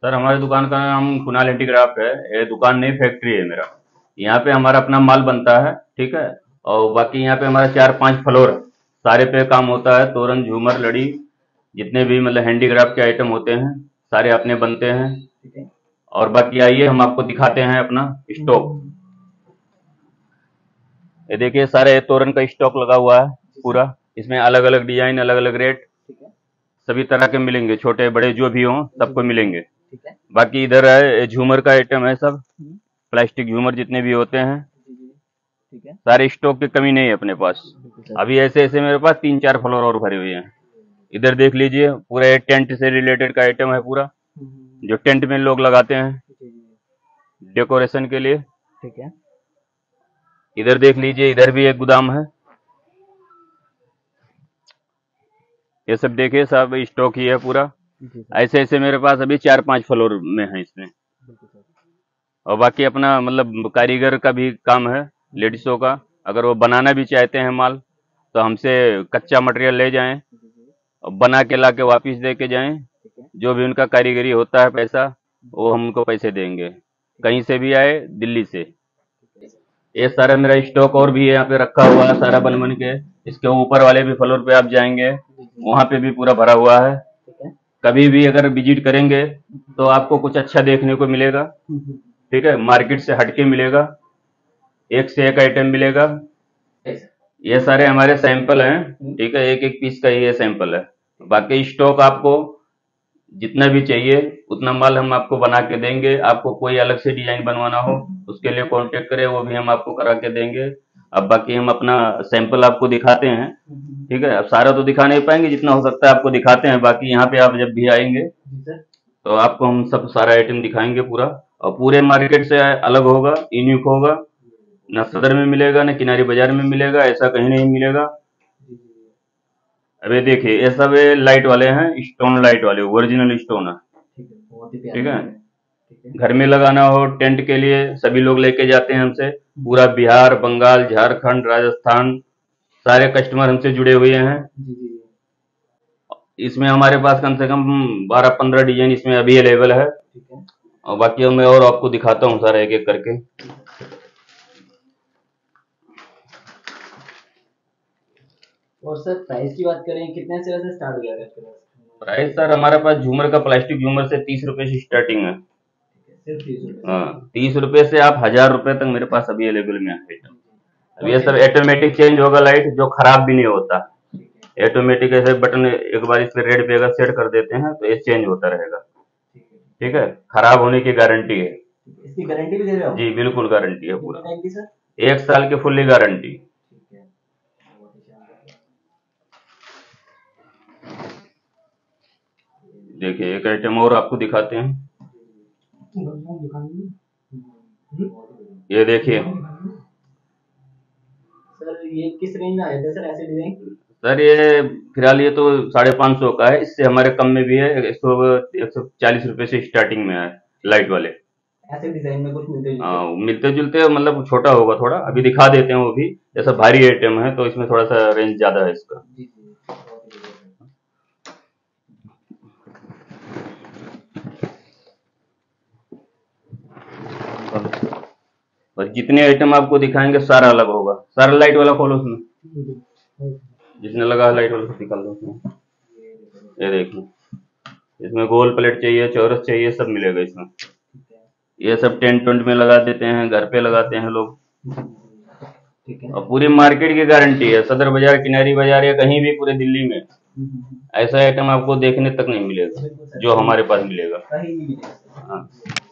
Sir हमारी दुकान का नाम कुणाल हैंडीक्राफ्ट है। ये दुकान नहीं, फैक्ट्री है मेरा। यहाँ पे हमारा अपना माल बनता है, ठीक है। और बाकी यहाँ पे हमारा 4-5 फ्लोर है। सारे पे काम होता है, तोरण, झूमर, लड़ी, जितने भी मतलब हैंडीक्राफ्ट के आइटम होते हैं, सारे अपने बनते हैं। और बाकी आइए हम आपको दिखाते हैं अपना स्टॉक। ये देखिए सारे तोरण का स्टॉक लगा हुआ है पूरा। इसमें अलग अलग डिजाइन, अलग अलग रेट, सभी तरह के मिलेंगे, छोटे बड़े जो भी हों सबको मिलेंगे। बाकी इधर है ये झूमर का आइटम है सब, प्लास्टिक झूमर जितने भी होते हैं, सारे स्टॉक की कमी नहीं है अपने पास। अभी ऐसे ऐसे मेरे पास 3-4 फ्लोर और भरे हुए हैं। इधर देख लीजिए, पूरा ये टेंट से रिलेटेड का आइटम है पूरा, जो टेंट में लोग लगाते हैं डेकोरेशन के लिए। इधर देख लीजिए, इधर भी एक गोदाम है। ये सब देखिए, सब स्टॉक ही है पूरा। ऐसे ऐसे मेरे पास अभी 4-5 फ्लोर में है इसमें। और बाकी अपना मतलब कारीगर का भी काम है, लेडीजों का। अगर वो बनाना भी चाहते हैं माल, तो हमसे कच्चा मटेरियल ले जाएं और बना के ला के वापिस दे के जाएं। जो भी उनका कारीगरी होता है पैसा, वो हम उनको पैसे देंगे, कहीं से भी आए, दिल्ली से। ये सारा मेरा स्टॉक और भी है यहाँ पे रखा हुआ है, सारा बन बन के। इसके ऊपर वाले भी फ्लोर पे आप जाएंगे, वहां पे भी पूरा भरा हुआ है। कभी भी अगर विजिट करेंगे तो आपको कुछ अच्छा देखने को मिलेगा, ठीक है। मार्केट से हटके मिलेगा, एक से एक आइटम मिलेगा। ये सारे हमारे सैंपल हैं, ठीक है। एक एक पीस का ये सैंपल है। बाकी स्टॉक आपको जितना भी चाहिए उतना माल हम आपको बना के देंगे। आपको कोई अलग से डिजाइन बनवाना हो, उसके लिए कांटेक्ट करें, वो भी हम आपको करा के देंगे। अब बाकी हम अपना सैंपल आपको दिखाते हैं, ठीक है। अब सारा तो दिखा नहीं पाएंगे, जितना हो सकता है आपको दिखाते हैं। बाकी यहाँ पे आप जब भी आएंगे तो आपको हम सब सारा आइटम दिखाएंगे पूरा। और पूरे मार्केट से अलग होगा, यूनिक होगा। ना सदर में मिलेगा, ना किनारी बाजार में मिलेगा, ऐसा कहीं नहीं मिलेगा। अब ये देखिए, ये सब ये लाइट वाले हैं, स्टोन लाइट वाले, ओरिजिनल स्टोन है, ठीक है। घर में लगाना हो, टेंट के लिए सभी लोग लेके जाते हैं हमसे। पूरा बिहार, बंगाल, झारखंड, राजस्थान, सारे कस्टमर हमसे जुड़े हुए हैं। इसमें हमारे पास कम से कम 12-15 डिजाइन इसमें अभी अवेलेबल है। और बाकी मैं और आपको दिखाता हूँ सारा एक एक करके। और सर प्राइस की बात करें, कितने से वैसे स्टार्ट हो गया है आपके पास? प्राइस सर हमारे पास झूमर का, प्लास्टिक झूमर से 30 रुपए से स्टार्टिंग है। सिर्फ 30 रुपए? हाँ, 30 रुपए से आप 1000 रुपए तक मेरे पास अभी अवेलेबल में है। अब ये सब ऑटोमेटिक चेंज होगा लाइट, जो खराब भी नहीं होता। ऑटोमेटिक ऐसे बटन एक बार इस पे रेड पे अगर सेट कर देते हैं तो ये चेंज होता रहेगा, ठीक है। खराब होने की गारंटी है। इसकी गारंटी भी दे रहे हो? जी बिल्कुल गारंटी है पूरा, टाइम की सर? 1 साल की फुल्ली गारंटी। देखिए एक आइटम और आपको दिखाते हैं, ये देखिए। सर ये किस रेंज में आया था सर ऐसे डिजाइन? सर ये फिलहाल ये तो 550 का है, इससे हमारे कम में भी है। 140 रुपए से स्टार्टिंग में है लाइट वाले। ऐसे डिजाइन में कुछ मिलते जुलते? हाँ मिलते जुलते, मतलब छोटा होगा थोड़ा, अभी दिखा देते हैं वो भी। जैसा भारी आइटम है तो इसमें थोड़ा सा रेंज ज्यादा है इसका। जी जी, बहुत ही और जितने आइटम आपको दिखाएंगे सारा अलग होगा। सारा लाइट वाला खोलो उसमें, जिसने लगा है लाइट वाला से निकाल दो उसमें। ये देखिए, इसमें गोल प्लेट चाहिए, चौरस चाहिए, सब मिलेगा इसमें। ये सब टेंट वेंट में लगा देते हैं, घर पे लगाते हैं लोग। ठीक है। और पूरी मार्केट की गारंटी है, सदर बाजार, किनारी बाजार या कहीं भी पूरे दिल्ली में ऐसा आइटम आपको देखने तक नहीं मिलेगा जो हमारे पास मिलेगा। कहीं नहीं मिलेगा। हाँ।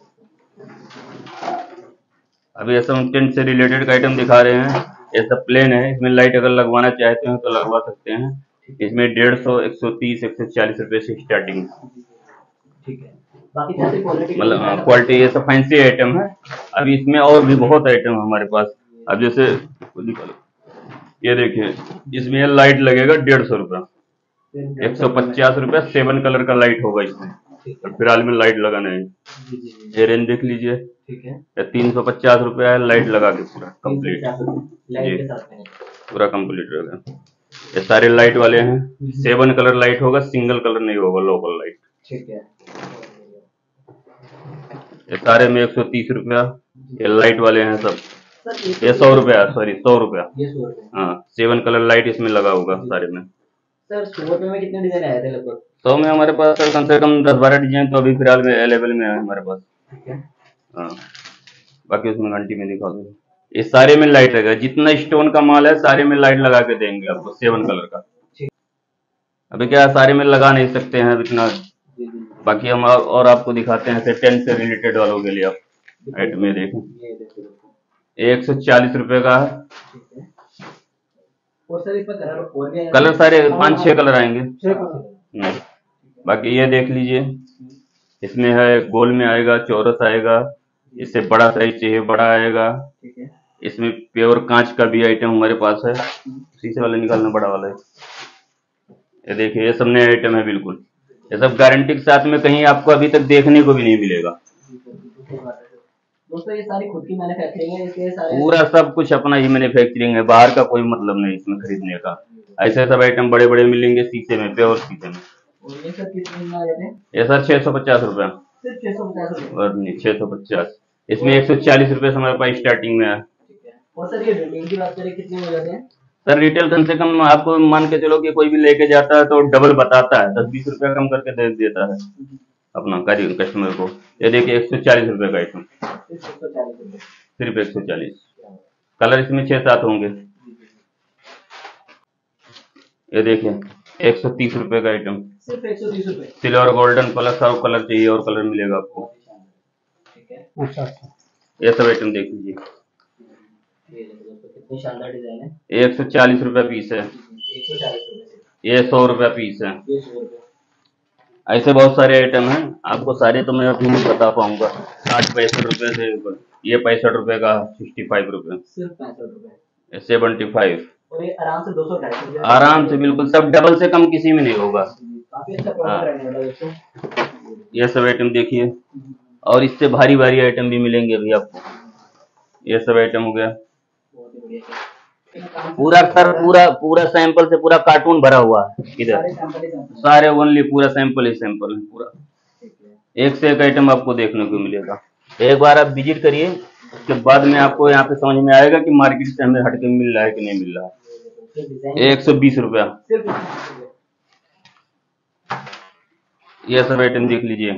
अभी ऐसा हम टेंट से रिलेटेड का आइटम दिखा रहे हैं। ये सब प्लेन है, इसमें लाइट अगर लगवाना चाहते हैं तो लगवा सकते हैं। इसमें 150, 130, 140 रुपए से स्टार्टिंग, ठीक है। बाकी जैसे क्वालिटी, मतलब क्वालिटी, ये सब फैंसी आइटम है। अभी इसमें और भी बहुत आइटम है हमारे पास। अब जैसे ये देखिए, इसमें लाइट लगेगा 150 रुपया, 150 रुपया 7 कलर का लाइट होगा इसमें। और फिलहाल में लाइट लगाना है, ये रेंज देख लीजिए। ठीक है। 350 रुपया है लाइट लगा के पूरा कंप्लीट। लाइट के साथ में पूरा कंप्लीट रहेगा। ये सारे लाइट वाले हैं, 7 कलर लाइट होगा, सिंगल कलर नहीं होगा, लोकल लाइट। ठीक है। ये सारे में 130 रुपया। ये लाइट वाले हैं सब, सर ये 100 रुपया, सॉरी 100 रुपया। ये 100 रुपये। हाँ, 7 कलर लाइट इसमें लगा होगा सारे में। सर 100 रुपये में कितने डिजाइन आए थे लगभग? 100 में हमारे पास सर कम से कम 10-12 डिजाइन तो अभी फिलहाल में अवेलेबल में है हमारे पास। ठीक है। हाँ, बाकी उसमें घंटी में दिखा दो। ये सारे में लाइट रहेगा, जितना स्टोन का माल है सारे में लाइट लगा के देंगे आपको 7 कलर का। अभी क्या सारे में लगा नहीं सकते हैं इतना, जी जी। बाकी हम और आपको दिखाते हैं ऐसे 10 से रिलेटेड वालों के लिए। आप आइटम में देखें, ये देखो। ये 140 रुपए का है। ठीक है। और सर इसमें कलर और भी आएंगे? कलर सारे 5-6 कलर आएंगे। 6 कलर। बाकी ये देख लीजिए, इसमें है गोल में आएगा, चौरस आएगा, इससे बड़ा साइज चाहिए बड़ा आएगा। ठीक है। इसमें प्योर कांच का भी आइटम हमारे पास है, शीशे वाला निकालना बड़ा वाला है। ये देखिए, ये सब नए आइटम है बिल्कुल, ये सब गारंटी के साथ में, कहीं आपको अभी तक देखने को भी नहीं मिलेगा। दोस्तों ये सारी खुद की मैन्युफैक्चरिंग है, इसके सारे पूरा सब कुछ अपना ही मैन्युफैक्चरिंग है, बाहर का कोई मतलब नहीं इसमें खरीदने का। ऐसे सब आइटम बड़े बड़े मिलेंगे शीशे में, प्योर शीशे में। और ये सर कितने में आ जाते हैं? ये सर 650 रुपया। सिर्फ 650 रुपये। और नहीं 650, इसमें 140 रुपये से हमारे पास स्टार्टिंग में है। ठीक है। और सर ये रिटेल की बात करें कितने में हो जाते हैं? सर रिटेल कम से कम आपको मान के चलो कि कोई भी लेके जाता है तो डबल बताता है, 10-20 रुपया कम करके दे देता है अपना कस्टमर को। ये देखिए 140 रुपये का आइटम, सिर्फ 140 रुपये। सिर्फ 140। कलर इसमें 6-7 होंगे। ये देखिए 130 रुपये का आइटम, सिर्फ 130 रुपये। सिल्वर गोल्डन प्लस और कलर चाहिए और कलर मिलेगा आपको। ठीक है। अच्छा अच्छा। ये सब आइटम देख लीजिए, ये देखो दोस्तों कितनी शानदार डिजाइन है। 140 रुपये पीस है। 140 रुपये से। ये 100 रुपया पीस है। ये 100 रुपये। ऐसे बहुत सारे आइटम हैं, आपको सारे तो मैं अभी नहीं बता पाऊंगा। 60-65 रुपये से ऊपर, ये 65 रुपये का, 65 रुपये, सिर्फ 65 रुपये। 75। और ये आराम से 200-250 रुपये। आराम से बिल्कुल, सब डबल से कम किसी में नहीं होगा। काफी अच्छा प्रोडक्ट रहने वाला है दोस्तों। ये सब आइटम देखिए, और इससे भारी भारी आइटम भी मिलेंगे अभी आपको। ये सब आइटम हो गया, बहुत ही बढ़िया। पूरा सर पूरा पूरा सैंपल से पूरा कार्टून भरा हुआ है इधर, सारे सैंपल ही सैंपल। सारे ओनली पूरा सैंपल ही सैंपल है पूरा। ठीक है। एक से एक आइटम आपको देखने को मिलेगा। एक बार आप विजिट करिए, उसके बाद में आपको यहाँ पे समझ में आएगा कि मार्केट से हमें हटके मिल रहा है कि नहीं मिल रहा है। सिर्फ डिजाइन 120 रुपया। सिर्फ 120 रुपये। ये सब आइटम देख लीजिए,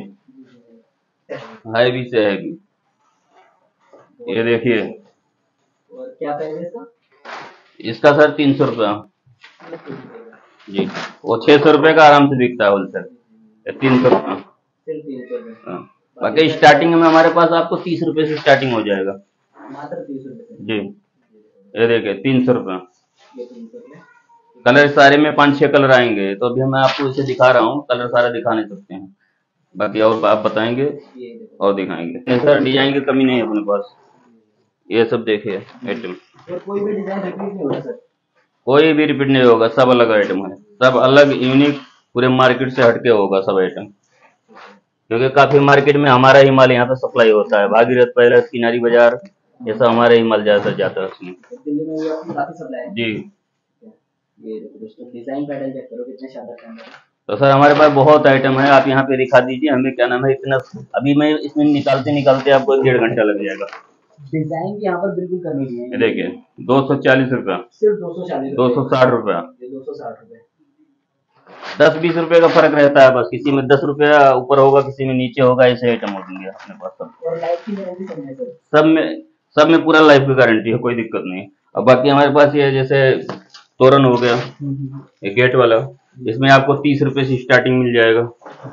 हैवी से हैवी। ये देखिए, और क्या प्राइस है इसका? इसका सर 300 रुपया जी, वो 600 रुपये का आराम से बिकता है होलसेल, 300 रुपया। सिर्फ 300 रुपये। हाँ, बाकी स्टार्टिंग में हमारे पास आपको 30 रुपये से स्टार्टिंग हो जाएगा मात्र 30 रुपये से। जी। ये देखिए 300 रुपया। ये 300 रुपये। कलर सारे में 5-6 कलर आएंगे, तो अभी मैं आपको इसे दिखा रहा हूँ, कलर सारा दिखा नहीं सकते हैं, बाकी और आप बताएंगे ये देखो। और दिखाएंगे। सर डिजाइन की कमी नहीं है अपने पास। ये सब देखिए आइटम, और कोई भी डिजाइन रिपीट नहीं होगा सर? कोई भी रिपीट नहीं होगा, सब अलग आइटम है, सब अलग यूनिक, पूरे मार्केट से हटके होगा सब आइटम। क्योंकि काफी मार्केट में हमारा ही माल यहाँ पे सप्लाई होता है, भागीरथ पैलेस, किनारी बाजार, ये सब हमारा ही माल ज्यादा जाता है उसमें दिल्ली में भी आपकी काफी सप्लाई है। जी। ये देखो दोस्तों डिजाइन पैटर्न चेक करो कितने शानदार शानदार है। तो सर हमारे पास बहुत आइटम है, आप यहाँ पे दिखा दीजिए हमें, क्या नाम है, इतना अभी मैं इसमें निकालते निकालते आपको 1-1.5 घंटा लग जाएगा। डिजाइन की यहाँ पर बिल्कुल कमी नहीं ये है। देखिए 240 रुपया, सिर्फ 240 260 रुपया, ये 260 रुपये। 10-20 रुपए का फर्क रहता है बस, किसी में 10 रुपया ऊपर होगा, किसी में नीचे होगा, ऐसे आइटम होंगे अपने पास सब। और लाइफ की गारंटी सब है सर? सब में पूरा लाइफ की गारंटी है, कोई दिक्कत नहीं। और बाकी हमारे पास ये जैसे तोरण हो गया, ये गेट वाला, इसमें आपको 30 रुपए से स्टार्टिंग मिल जाएगा।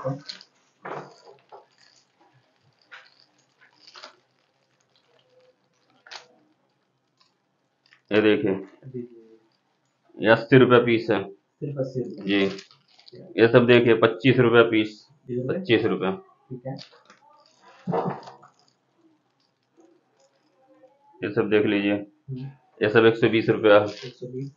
ये देखिए ये 80 रुपया पीस है सिर्फ 80 रुपये। जी। ये सब देखिए 25 रुपया पीस, 25 रुपया। ठीक है। ये सब देख लीजिए, ये सब 120 रुपया, 120।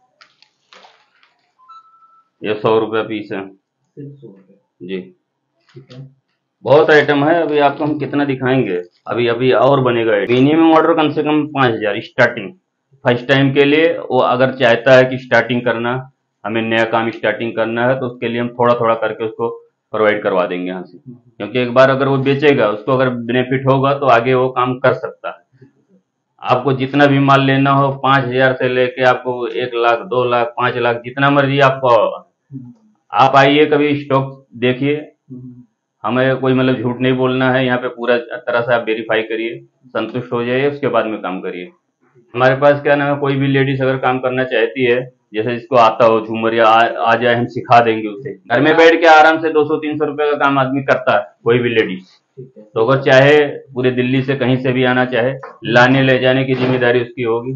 ये 100 रुपया पीस है सिर्फ 100 रुपये। जी। ठीक है। बहुत आइटम है, अभी आपको हम कितना दिखाएंगे, अभी अभी और बनेगा। मिनिमम ऑर्डर कम से कम 5000 स्टार्टिंग, फर्स्ट टाइम के लिए। वो अगर चाहता है कि स्टार्टिंग करना, हमें नया काम स्टार्टिंग करना है, तो उसके लिए हम थोड़ा थोड़ा करके उसको प्रोवाइड करवा देंगे यहाँ से, क्योंकि एक बार अगर वो बेचेगा, उसको अगर बेनिफिट होगा तो आगे वो काम कर सकता है। आपको जितना भी माल लेना हो, 5,000 से लेके आपको 1 लाख, 2 लाख, 5 लाख, जितना मर्जी आपको, आप आइए कभी, स्टॉक देखिए। हमें कोई मतलब झूठ नहीं बोलना है, यहाँ पे पूरा तरह से आप वेरीफाई करिए, संतुष्ट हो जाइए, उसके बाद में काम करिए। हमारे पास क्या नाम है, कोई भी लेडीज अगर काम करना चाहती है, जैसे जिसको आता हो झूमर या आ जाए, हम सिखा देंगे उसे। घर में बैठ के आराम से 200-300 रुपए का काम आदमी करता है, कोई भी लेडीज। तो अगर चाहे पूरे दिल्ली से कहीं से भी आना चाहे, लाने ले जाने की जिम्मेदारी उसकी होगी।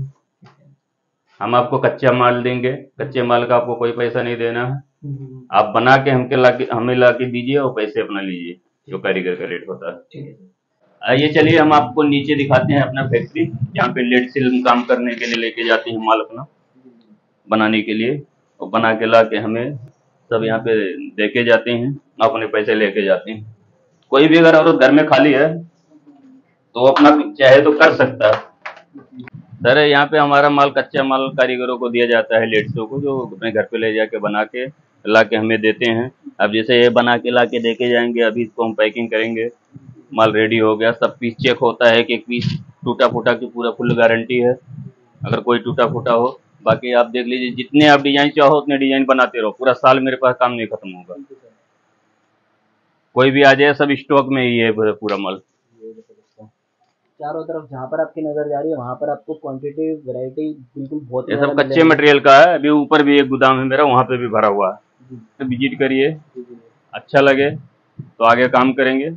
हम आपको कच्चा माल देंगे, कच्चे माल का आपको कोई पैसा नहीं देना है। आप बना के हमें ला के दीजिए और पैसे अपना लीजिए, जो कारीगर का रेट होता है। आइए चलिए हम आपको नीचे दिखाते हैं अपना फैक्ट्री, जहाँ पे लेड सिल काम करने के लिए लेके जाते हैं माल अपना बनाने के लिए, और बना के ला के हमें सब यहाँ पे देके जाते हैं, अपने पैसे लेके जाते हैं। कोई भी अगर औरत घर में खाली है तो वो अपना चाहे तो कर सकता है। सर यहाँ पे हमारा माल, कच्चा माल कारीगरों को दिया जाता है, लेडीजों को, जो अपने घर पे ले जाके बना के ला के हमें देते हैं। अब जैसे ये बना के ला के देके जाएंगे, अभी इसको हम पैकिंग करेंगे, माल रेडी हो गया, सब पीस चेक होता है कि एक पीस टूटा फूटा की पूरा फुल गारंटी है, अगर कोई टूटा फूटा हो। बाकी आप देख लीजिए, जितने आप डिजाइन चाहो उतने डिजाइन बनाते रहो, पूरा साल मेरे पास काम नहीं खत्म होगा। कोई भी आ जाए, सब स्टॉक में ही है पूरा माल। चारों तरफ जहाँ पर आपकी नजर जा रही है वहाँ पर आपको क्वांटिटी, वैरायटी बिल्कुल बहुत ये सब कच्चे मटेरियल का है। अभी ऊपर भी एक गोदाम है मेरा, वहाँ पे भी भरा हुआ है, तो विजिट करिए, अच्छा लगे तो आगे काम करेंगे।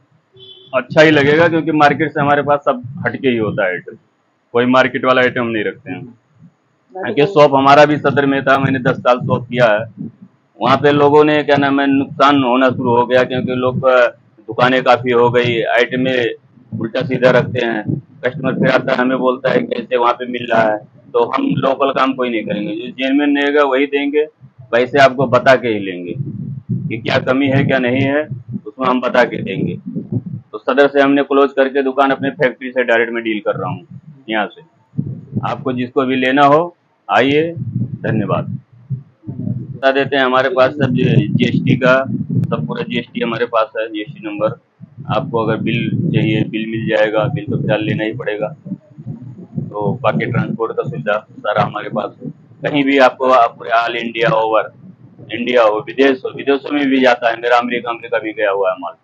अच्छा ही लगेगा, क्योंकि मार्केट से हमारे पास सब हटके ही होता है आइटम, कोई मार्केट वाला आइटम नहीं रखते हैं। क्योंकि शॉप हमारा भी सदर में था, मैंने 10 साल शॉप किया है। वहाँ पे लोगों ने क्या नाम है, नुकसान होना शुरू हो गया, क्योंकि लोग दुकानें काफी हो गई, आइटमें उल्टा सीधा रखते हैं। कस्टमर फिर आता है, हमें बोलता है कैसे वहाँ पे मिल रहा है, तो हम लोकल काम कोई नहीं करेंगे, जो जेन्युइन रहेगा वही देंगे, पैसे आपको बता के ही लेंगे कि क्या कमी है क्या नहीं है, उसमें हम बता के देंगे। तो सदर से हमने क्लोज करके दुकान अपने फैक्ट्री से डायरेक्ट में डील कर रहा हूँ यहाँ से। आपको जिसको भी लेना हो आइए, धन्यवाद। बता देते हैं, हमारे पास सब जीएसटी का, सब पूरा जीएसटी हमारे पास है, जीएसटी नंबर। आपको अगर बिल चाहिए, बिल मिल जाएगा, बिल तो फिलहाल लेना ही पड़ेगा। तो बाकी ट्रांसपोर्ट का सुविधा सारा हमारे पास है, कहीं भी आपको, आप ऑल इंडिया, ओवर इंडिया हो, विदेश हो, विदेशों में भी जाता है मेरा, अमेरिका भी गया हुआ है माल।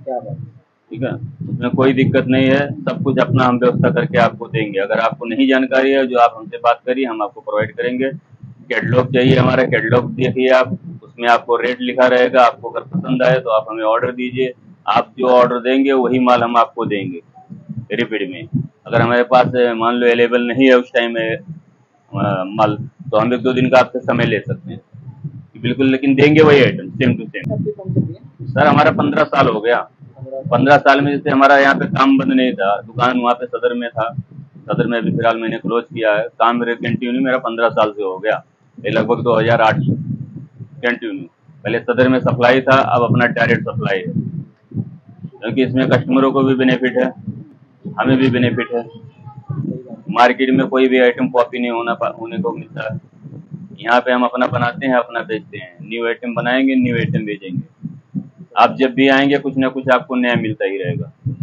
ठीक है, उसमें कोई दिक्कत नहीं है, सब कुछ अपना हम व्यवस्था करके आपको देंगे। अगर आपको नहीं जानकारी है, जो आप हमसे बात करिए, हम आपको प्रोवाइड करेंगे। कैटलॉग चाहिए, हमारा कैटलॉग देखिए आप, उसमें आपको रेट लिखा रहेगा, आपको अगर पसंद आए तो आप हमें ऑर्डर दीजिए, आप जो ऑर्डर देंगे वही माल हम आपको देंगे रिपीट में। अगर हमारे पास मान लो अवेलेबल नहीं है उस टाइम में माल, तो हम 1-2 दिन का आपसे समय ले सकते हैं, बिल्कुल, लेकिन देंगे वही item same to same. Sir हमारा 15 साल हो गया। 15 साल में जैसे हमारा यहाँ पे काम बंद नहीं था, दुकान वहाँ पे सदर में था, सदर में अभी फिलहाल मैंने क्लोज किया है, काम मेरे कंटिन्यू मेरा 15 साल से हो गया, ये लगभग 2008 से कंटिन्यू। पहले सदर में सप्लाई था, अब अपना डायरेक्ट सप्लाई है, क्योंकि इसमें कस्टमरों को भी बेनिफिट है, हमें भी बेनिफिट है। मार्केट में कोई भी आइटम कॉपी नहीं होने को मिलता है, यहाँ पे हम अपना बनाते हैं, अपना बेचते हैं, न्यू आइटम बनाएंगे, न्यू आइटम बेचेंगे। आप जब भी आएंगे कुछ ना कुछ आपको नया मिलता ही रहेगा।